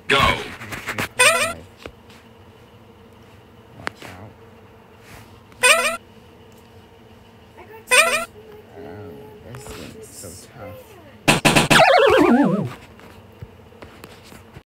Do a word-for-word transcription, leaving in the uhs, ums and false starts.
Go. Watch out. Oh, this thing's so tough.